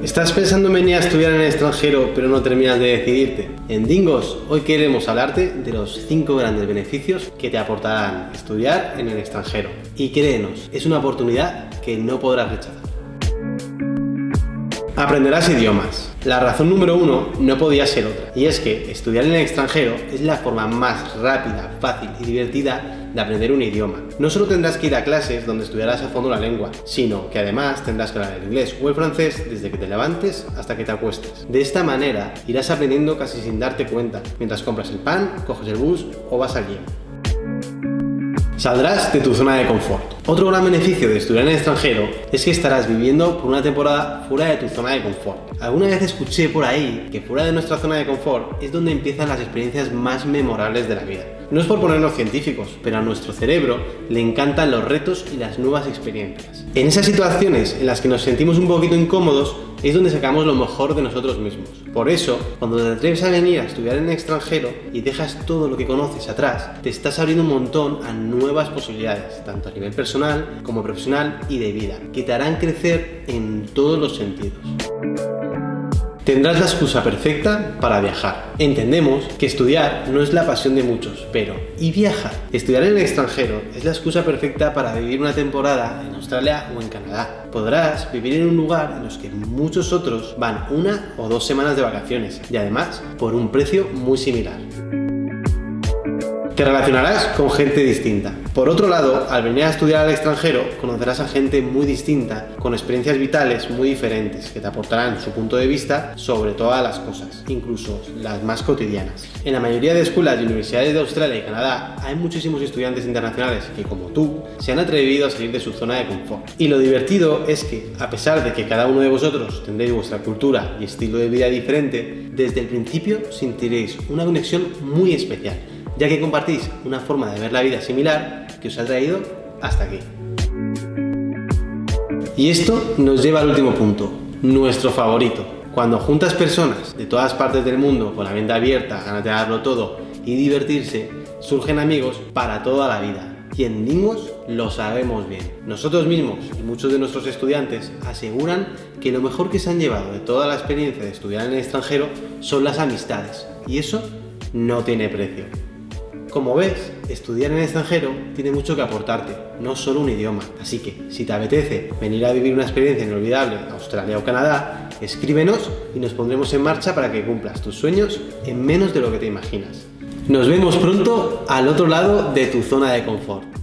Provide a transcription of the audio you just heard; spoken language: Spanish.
¿Estás pensando en venir a estudiar en el extranjero pero no terminas de decidirte? En Dingos hoy queremos hablarte de los 5 grandes beneficios que te aportarán estudiar en el extranjero. Y créenos, es una oportunidad que no podrás rechazar. Aprenderás idiomas. La razón número 1 no podía ser otra, y es que estudiar en el extranjero es la forma más rápida, fácil y divertida de aprender un idioma. No solo tendrás que ir a clases donde estudiarás a fondo la lengua, sino que además tendrás que hablar el inglés o el francés desde que te levantes hasta que te acuestes. De esta manera irás aprendiendo casi sin darte cuenta, mientras compras el pan, coges el bus o vas al gym. Saldrás de tu zona de confort. Otro gran beneficio de estudiar en el extranjero es que estarás viviendo por una temporada fuera de tu zona de confort. Alguna vez escuché por ahí que fuera de nuestra zona de confort es donde empiezan las experiencias más memorables de la vida. No es por ponernos científicos, pero a nuestro cerebro le encantan los retos y las nuevas experiencias. En esas situaciones en las que nos sentimos un poquito incómodos es donde sacamos lo mejor de nosotros mismos. Por eso, cuando te atreves a venir a estudiar en el extranjero y dejas todo lo que conoces atrás, te estás abriendo un montón a nuevas posibilidades, tanto a nivel personal como profesional y de vida, que te harán crecer en todos los sentidos. Tendrás la excusa perfecta para viajar. Entendemos que estudiar no es la pasión de muchos, pero ¿y viajar? Estudiar en el extranjero es la excusa perfecta para vivir una temporada en Australia o en Canadá. Podrás vivir en un lugar en los que muchos otros van 1 o 2 semanas de vacaciones y además por un precio muy similar. Te relacionarás con gente distinta. Por otro lado, al venir a estudiar al extranjero, conocerás a gente muy distinta, con experiencias vitales muy diferentes, que te aportarán su punto de vista sobre todas las cosas, incluso las más cotidianas. En la mayoría de escuelas y universidades de Australia y Canadá hay muchísimos estudiantes internacionales que, como tú, se han atrevido a salir de su zona de confort. Y lo divertido es que, a pesar de que cada uno de vosotros tendréis vuestra cultura y estilo de vida diferente, desde el principio sentiréis una conexión muy especial, ya que compartís una forma de ver la vida similar que os ha traído hasta aquí. Y esto nos lleva al último punto, nuestro favorito. Cuando juntas personas de todas partes del mundo con la mente abierta, ganas de darlo todo y divertirse, surgen amigos para toda la vida. Y en Dingos lo sabemos bien. Nosotros mismos y muchos de nuestros estudiantes aseguran que lo mejor que se han llevado de toda la experiencia de estudiar en el extranjero son las amistades. Y eso no tiene precio. Como ves, estudiar en el extranjero tiene mucho que aportarte, no solo un idioma. Así que, si te apetece venir a vivir una experiencia inolvidable a Australia o Canadá, escríbenos y nos pondremos en marcha para que cumplas tus sueños en menos de lo que te imaginas. Nos vemos pronto al otro lado de tu zona de confort.